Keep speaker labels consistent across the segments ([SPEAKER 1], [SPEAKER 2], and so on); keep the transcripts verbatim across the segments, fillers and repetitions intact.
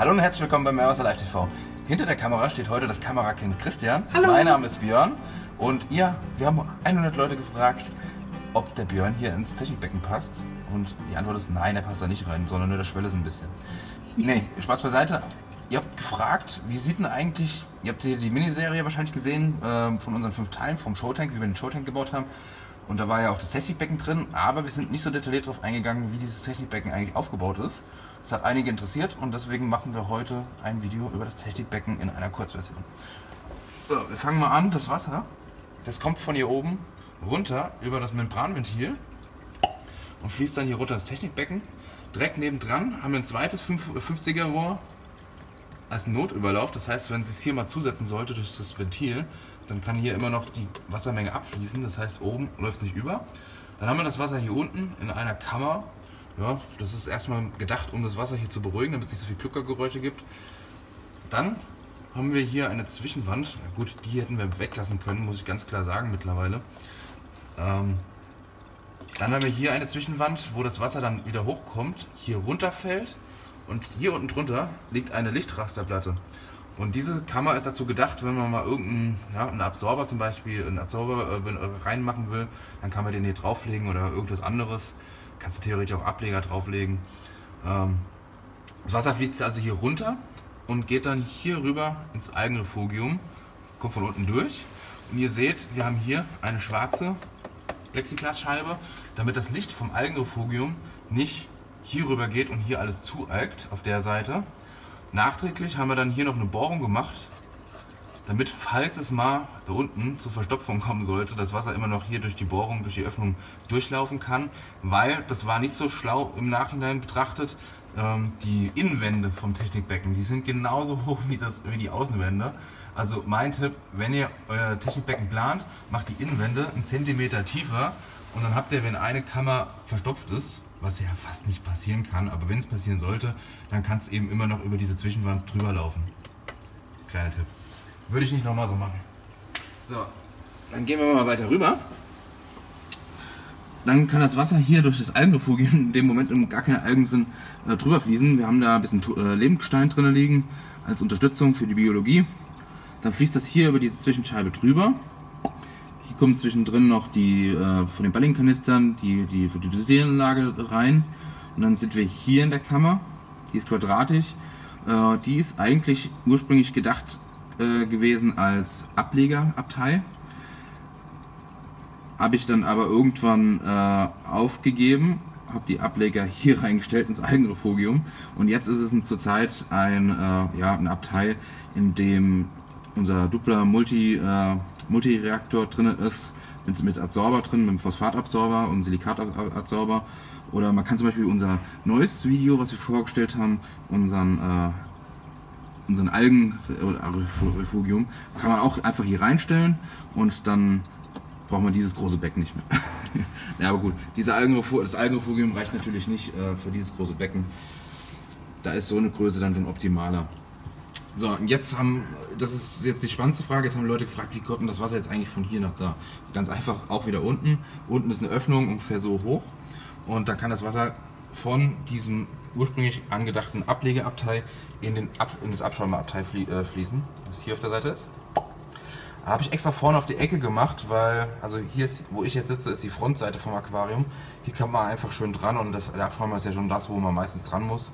[SPEAKER 1] Hallo und herzlich willkommen bei Meerwasser Live T V. Hinter der Kamera steht heute das Kamerakind Christian.
[SPEAKER 2] Hallo.
[SPEAKER 1] Mein Name ist Björn und ihr, wir haben hundert Leute gefragt, ob der Björn hier ins Technikbecken passt. Und die Antwort ist nein, er passt da nicht rein, sondern nur der Schwelle ist ein bisschen. Nee, Spaß beiseite. Ihr habt gefragt, wie sieht denn eigentlich, ihr habt hier die Miniserie wahrscheinlich gesehen äh, von unseren fünf Teilen vom Showtank, wie wir den Showtank gebaut haben. Und da war ja auch das Technikbecken drin, aber wir sind nicht so detailliert darauf eingegangen, wie dieses Technikbecken eigentlich aufgebaut ist. Das hat einige interessiert und deswegen machen wir heute ein Video über das Technikbecken in einer Kurzversion. So, wir fangen mal an. Das Wasser, das kommt von hier oben runter über das Membranventil und fließt dann hier runter ins Technikbecken. Direkt nebendran haben wir ein zweites fünfziger Rohr als Notüberlauf. Das heißt, wenn es sich hier mal zusetzen sollte durch das Ventil, dann kann hier immer noch die Wassermenge abfließen. Das heißt, oben läuft es nicht über. Dann haben wir das Wasser hier unten in einer Kammer. Ja, das ist erstmal gedacht, um das Wasser hier zu beruhigen, damit es nicht so viel Kluckergeräusche gibt. Dann haben wir hier eine Zwischenwand. Ja gut, die hätten wir weglassen können, muss ich ganz klar sagen mittlerweile. Ähm, dann haben wir hier eine Zwischenwand, wo das Wasser dann wieder hochkommt, hier runterfällt und hier unten drunter liegt eine Lichtrasterplatte. Und diese Kammer ist dazu gedacht, wenn man mal irgendeinen ja, einen Absorber zum Beispiel, einen Absorber äh, reinmachen will, dann kann man den hier drauflegen oder irgendwas anderes. Kannst du theoretisch auch Ableger drauflegen. Ähm, das Wasser fließt also hier runter und geht dann hier rüber ins Algenrefugium, kommt von unten durch. Und ihr seht, wir haben hier eine schwarze Plexiglasscheibe, damit das Licht vom Algenrefugium nicht hier rüber geht und hier alles zualgt auf der Seite. Nachträglich haben wir dann hier noch eine Bohrung gemacht, damit, falls es mal da unten zur Verstopfung kommen sollte, das Wasser immer noch hier durch die Bohrung, durch die Öffnung durchlaufen kann, weil, das war nicht so schlau im Nachhinein betrachtet, ähm, die Innenwände vom Technikbecken, die sind genauso hoch wie, das, wie die Außenwände. Also mein Tipp, wenn ihr euer Technikbecken plant, macht die Innenwände einen Zentimeter tiefer und dann habt ihr, wenn eine Kammer verstopft ist, was ja fast nicht passieren kann, aber wenn es passieren sollte, dann kann es eben immer noch über diese Zwischenwand drüber laufen. Kleiner Tipp. Würde ich nicht nochmal so machen. So, dann gehen wir mal weiter rüber. Dann kann das Wasser hier durch das Algenrefugium in dem Moment, in gar keine Algen sind, äh, drüber fließen. Wir haben da ein bisschen äh, Lebendgestein drin liegen, als Unterstützung für die Biologie. Dann fließt das hier über diese Zwischenscheibe drüber. Hier kommt zwischendrin noch die äh, von den Balling-Kanistern, die, die für die Dosieranlage rein. Und dann sind wir hier in der Kammer. Die ist quadratisch. Äh, die ist eigentlich ursprünglich gedacht gewesen als Ablegerabteil. Habe ich dann aber irgendwann äh, aufgegeben, habe die Ableger hier reingestellt ins Algenrefugium und jetzt ist es zurzeit ein, äh, ja, ein Abteil, in dem unser dupler Multi, äh, Multireaktor drin ist, mit, mit Adsorber drin, mit dem Phosphatabsorber und Silikatabsorber. Oder man kann zum Beispiel unser neues Video, was wir vorgestellt haben, unseren äh, unseren Algenrefugium, kann man auch einfach hier reinstellen und dann braucht man dieses große Becken nicht mehr. Ja, aber gut, diese Algenrefu das Algenrefugium reicht natürlich nicht äh, für dieses große Becken. Da ist so eine Größe dann schon optimaler. So, und jetzt haben, das ist jetzt die spannendste Frage, jetzt haben Leute gefragt, wie kommt denn das Wasser jetzt eigentlich von hier nach da? Ganz einfach, auch wieder unten. Unten ist eine Öffnung ungefähr so hoch und dann kann das Wasser von diesem ursprünglich angedachten Ablegeabteil in, den Ab in das Abschäumerabteil flie äh, fließen, was hier auf der Seite ist. Da habe ich extra vorne auf die Ecke gemacht, weil, also hier ist, wo ich jetzt sitze, ist die Frontseite vom Aquarium. Hier kommt man einfach schön dran und das, der Abschäumer ist ja schon das, wo man meistens dran muss.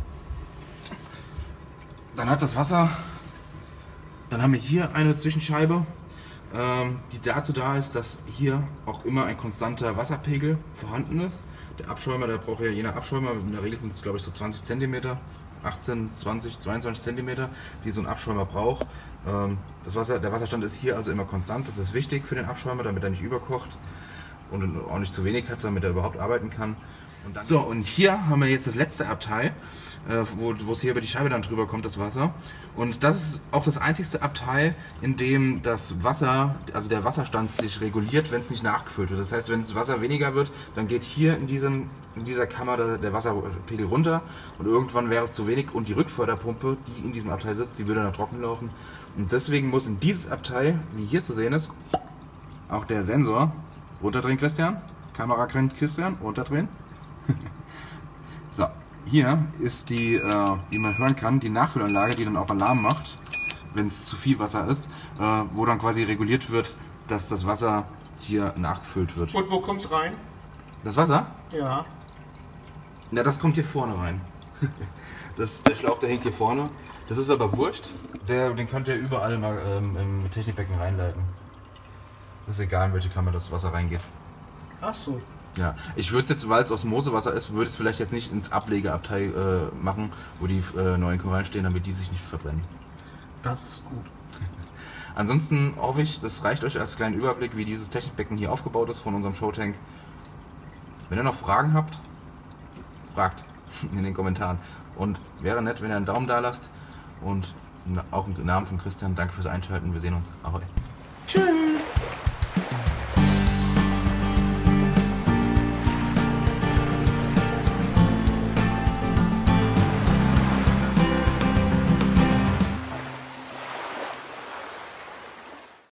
[SPEAKER 1] Dann hat das Wasser, dann haben wir hier eine Zwischenscheibe, ähm, die dazu da ist, dass hier auch immer ein konstanter Wasserpegel vorhanden ist. Der Abschäumer, der braucht ja je nach Abschäumer, in der Regel sind es glaube ich so zwanzig Zentimeter, achtzehn, zwanzig, zweiundzwanzig Zentimeter, die so ein Abschäumer braucht. Das Wasser, der Wasserstand ist hier also immer konstant, das ist wichtig für den Abschäumer, damit er nicht überkocht und auch nicht zu wenig hat, damit er überhaupt arbeiten kann. Und dann so, und hier haben wir jetzt das letzte Abteil, wo, wo es hier über die Scheibe dann drüber kommt, das Wasser. Und das ist auch das einzigste Abteil, in dem das Wasser, also der Wasserstand sich reguliert, wenn es nicht nachgefüllt wird. Das heißt, wenn das Wasser weniger wird, dann geht hier in, diesem, in dieser Kammer der, der Wasserpegel runter und irgendwann wäre es zu wenig und die Rückförderpumpe, die in diesem Abteil sitzt, die würde dann trocken laufen. Und deswegen muss in dieses Abteil, wie hier zu sehen ist, auch der Sensor runterdrehen, Christian. Kamerakind Christian, runterdrehen. So, hier ist die, äh, wie man hören kann, die Nachfüllanlage, die dann auch Alarm macht, wenn es zu viel Wasser ist, äh, wo dann quasi reguliert wird, dass das Wasser hier nachgefüllt wird.
[SPEAKER 2] Und wo kommt's rein?
[SPEAKER 1] Das Wasser?
[SPEAKER 2] Ja.
[SPEAKER 1] Na, das kommt hier vorne rein. Das, der Schlauch, der hängt hier vorne. Das ist aber wurscht. Der, den könnt ihr überall mal ähm, im Technikbecken reinleiten. Das ist egal, in welche Kammer das Wasser reingeht.
[SPEAKER 2] Ach so.
[SPEAKER 1] Ja, ich würde es jetzt, weil es Osmosewasser ist, würde es vielleicht jetzt nicht ins Ablegeabteil äh, machen, wo die äh, neuen Korallen stehen, damit die sich nicht verbrennen.
[SPEAKER 2] Das ist gut.
[SPEAKER 1] Ansonsten hoffe ich, das reicht euch als kleinen Überblick, wie dieses Technikbecken hier aufgebaut ist von unserem Showtank. Wenn ihr noch Fragen habt, fragt in den Kommentaren. Und wäre nett, wenn ihr einen Daumen da lasst. Und auch im Namen von Christian, danke fürs Einschalten. Wir sehen uns. Ahoi.
[SPEAKER 2] Tschüss.